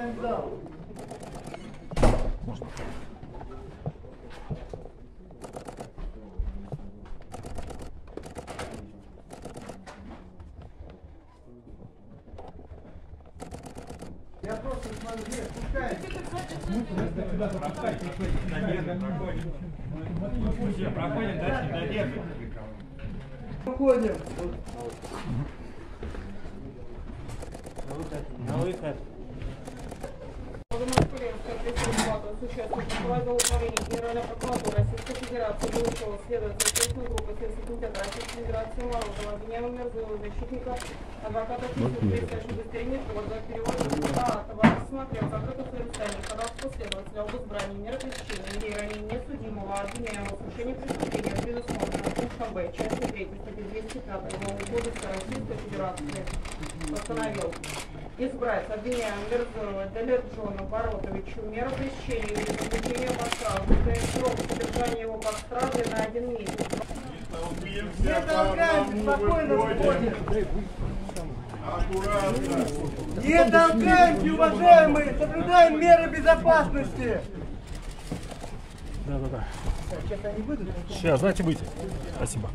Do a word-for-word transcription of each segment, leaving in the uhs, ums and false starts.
покидаем зал. Можно. Я просто смотрю, нет, пускай. Все, проходим дальше, додержим. Уходим. На выход. Генеральной прокуратуры Российской Федерации Белышева, следователя следственной группы Следственного комитета Российской Федерации Морозова, обвиняемого Мерзлова, защитника, адвоката Физика, представителя удостоверения труда, переводчика, а, товарищ смотрел, закрыто в своем состоянии, ходатайство следователя об избрании меры пресечения или ранения несудимого, обвиняемого в совершении преступления, предусмотренного пунктом Б, части третьей, статьи двести пятой Уголовного кодекса Российской Федерации, постановил избрать обвиняемого Мерзлова Далерджона Баротовичу меру пресечения или заключения под стражу, срок содержания его под стражей на один месяц. Не толкаемся, спокойно входим. Аккуратно. Не толкаемся, уважаемые, соблюдаем меры безопасности. Да, да, да. Сейчас они выйдут. Сейчас, дайте выйти. Спасибо.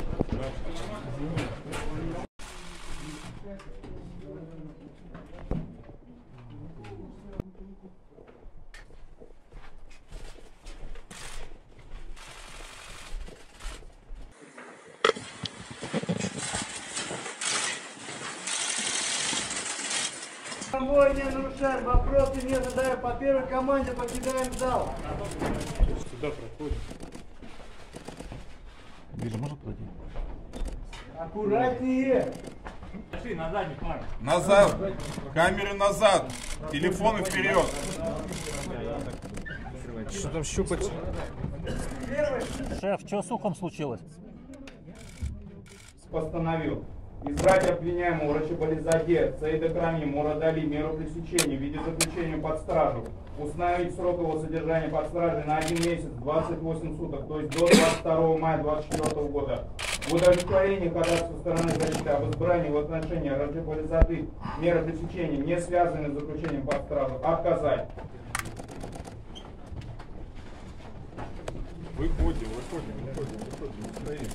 Конвой не нарушаем, вопросы не задаем. По первой команде покидаем зал. Сюда проходим. Вижу, можно подойти? Аккуратнее. Пошли на задний план. Назад. Камеры назад. Телефоны вперед. Что там щупать? Шеф, что с ухом случилось? Постановил избрать обвиняемого Рачабализаде Саидакрами Мурадали меру пресечения в виде заключения под стражу, установить срок его содержания под стражей на один месяц, двадцать восемь суток, то есть до двадцать второго мая две тысячи двадцать четвёртого года. В удовлетворении ходатайства стороны защиты об избрании в отношении Рачабализады меры пресечения, не связанные с заключением под стражу, отказать. Выходим, выходим, выходим, выходим. Стоим.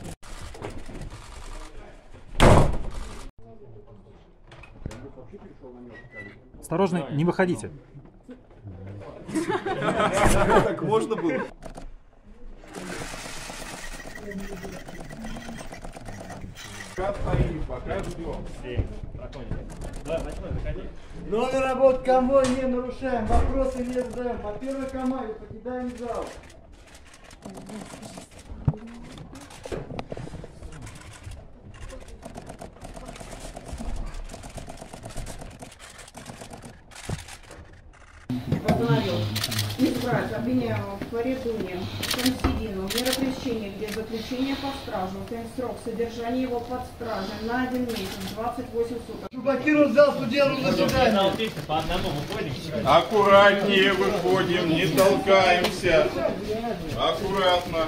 Осторожно, не выходите. Так можно было? Пока стоим, пока ждем. Номер работы конвой не нарушаем, вопросы не задаем. По первой команде покидаем зал. Постановил избрать обвиняемого Фаридуне Шамсидину меры пресечения где заключение под стражу, срок содержания его под стражей на один месяц, двадцать восемь суток. Блокируют зал судебного заседания. По одному выходим. Аккуратнее выходим, не толкаемся. Аккуратно.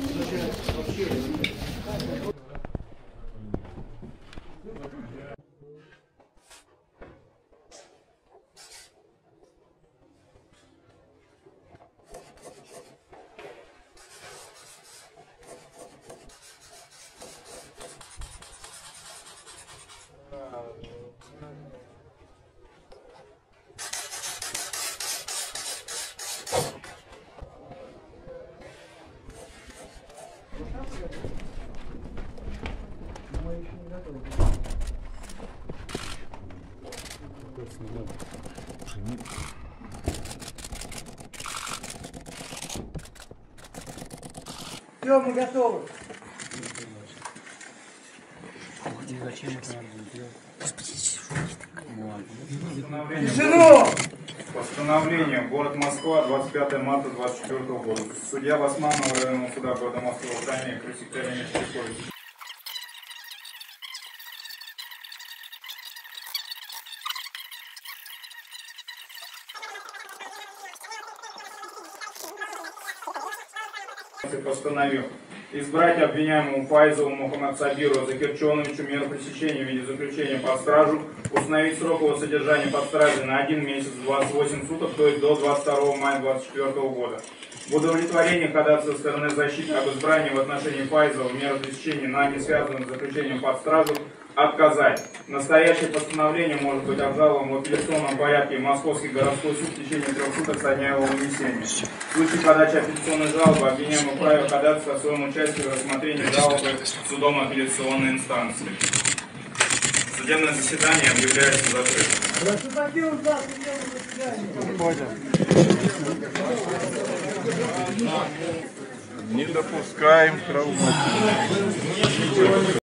Все, мы готовы. Тишину! Постановление. Город Москва, двадцать пятое марта двадцать четвёртого года. Судья Басманова районного суда города Москвы, охранник Красикария Мечтакович. Постановил Избрать обвиняемому Файзову Мухаммад Сабиру Закирчоновичу меру пресечения в виде заключения под стражу, установить срок его содержания под стражей на один месяц двадцать восемь суток, то есть до двадцать второго мая две тысячи двадцать четвёртого года. В удовлетворении ходатайства со стороны защиты об избрании в отношении Файзова меры пресечения на не связанную с заключением под стражу отказать. Настоящее постановление может быть обжаловано в апелляционном порядке в Московский городской суд в течение трех суток со дня его вынесения. В случае подачи апелляционной жалобы обвиняемый вправе ходатайствовать о своем участии в рассмотрении жалобы судом апелляционной инстанции. Судебное заседание объявляется закрытым. Не допускаем травматизма.